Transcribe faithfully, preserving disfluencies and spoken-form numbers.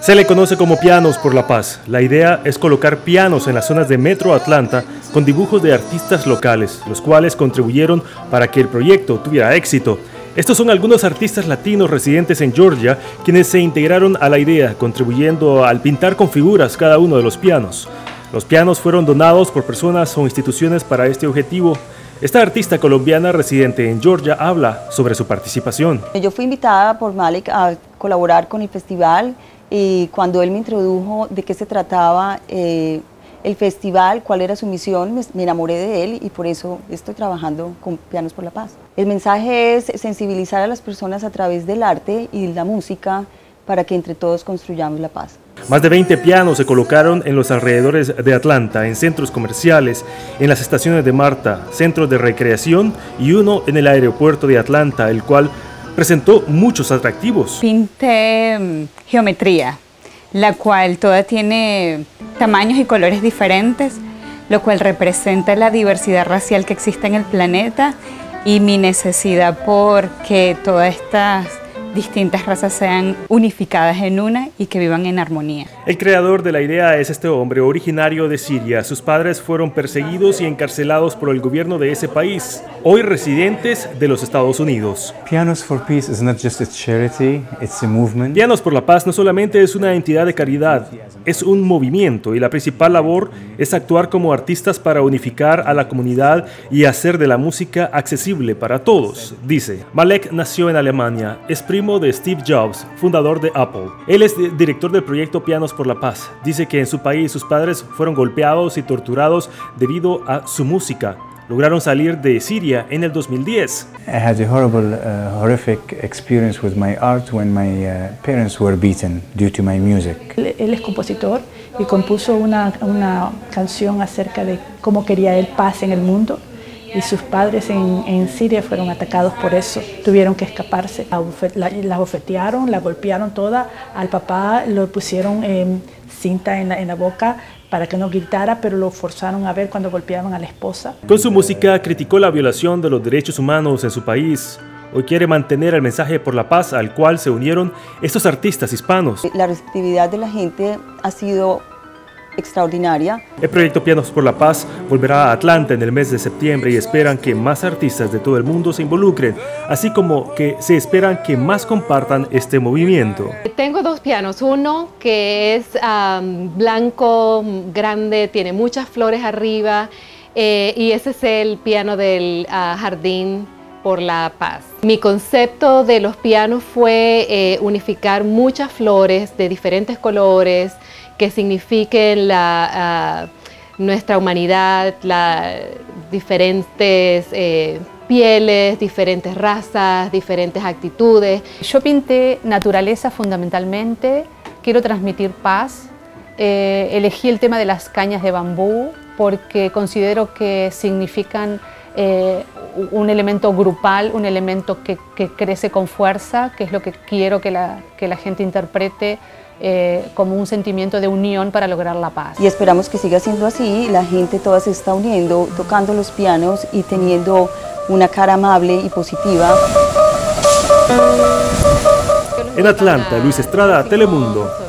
Se le conoce como Pianos por la Paz. La idea es colocar pianos en las zonas de Metro Atlanta con dibujos de artistas locales, los cuales contribuyeron para que el proyecto tuviera éxito. Estos son algunos artistas latinos residentes en Georgia quienes se integraron a la idea, contribuyendo al pintar con figuras cada uno de los pianos. Los pianos fueron donados por personas o instituciones para este objetivo. Esta artista colombiana residente en Georgia habla sobre su participación. Yo fui invitada por Malek a colaborar con el festival y cuando él me introdujo de qué se trataba eh, el festival, cuál era su misión, me, me enamoré de él y por eso estoy trabajando con Pianos por la Paz. El mensaje es sensibilizar a las personas a través del arte y la música para que entre todos construyamos la paz. Más de veinte pianos se colocaron en los alrededores de Atlanta, en centros comerciales, en las estaciones de Marta, centros de recreación y uno en el aeropuerto de Atlanta, el cual presentó muchos atractivos. Pinté um, geometría, la cual toda tiene tamaños y colores diferentes, lo cual representa la diversidad racial que existe en el planeta y mi necesidad por que todas estas distintas razas sean unificadas en una y que vivan en armonía. El creador de la idea es este hombre originario de Siria. Sus padres fueron perseguidos y encarcelados por el gobierno de ese país, hoy residentes de los Estados Unidos. Pianos for Peace is not just a charity, it's a movement. Pianos por la Paz no solamente es una entidad de caridad, es un movimiento y la principal labor es actuar como artistas para unificar a la comunidad y hacer de la música accesible para todos, dice. Malek nació en Alemania, es primo de Steve Jobs, fundador de Apple. Él es director del proyecto Pianos por la Paz. Dice que en su país sus padres fueron golpeados y torturados debido a su música. Lograron salir de Siria en el dos mil diez. I had a horrible, uh, horrific experience with my art when my uh, parents were beaten due to my music. Él, él es compositor y compuso una, una canción acerca de cómo quería él paz en el mundo. Y sus padres en, en Siria fueron atacados por eso, tuvieron que escaparse. La, la bofetearon, la golpearon toda, al papá lo pusieron eh, cinta en la, en la boca para que no gritara, pero lo forzaron a ver cuando golpeaban a la esposa. Con su música criticó la violación de los derechos humanos en su país. Hoy quiere mantener el mensaje por la paz al cual se unieron estos artistas hispanos. La receptividad de la gente ha sido extraordinaria. El proyecto Pianos por la Paz volverá a Atlanta en el mes de septiembre y esperan que más artistas de todo el mundo se involucren, así como que se esperan que más compartan este movimiento. Tengo dos pianos, uno que es um, blanco, grande, tiene muchas flores arriba eh, y ese es el piano del uh, Jardín por la Paz. Mi concepto de los pianos fue eh, unificar muchas flores de diferentes colores que signifiquen la, uh, nuestra humanidad, la, diferentes eh, pieles, diferentes razas, diferentes actitudes. Yo pinté naturaleza fundamentalmente, quiero transmitir paz. Eh, elegí el tema de las cañas de bambú porque considero que significan eh, un elemento grupal, un elemento que, que crece con fuerza, que es lo que quiero que la, que la gente interprete Eh, como un sentimiento de unión para lograr la paz. Y esperamos que siga siendo así, la gente toda se está uniendo, tocando los pianos y teniendo una cara amable y positiva. En Atlanta, Luis Estrada, Telemundo.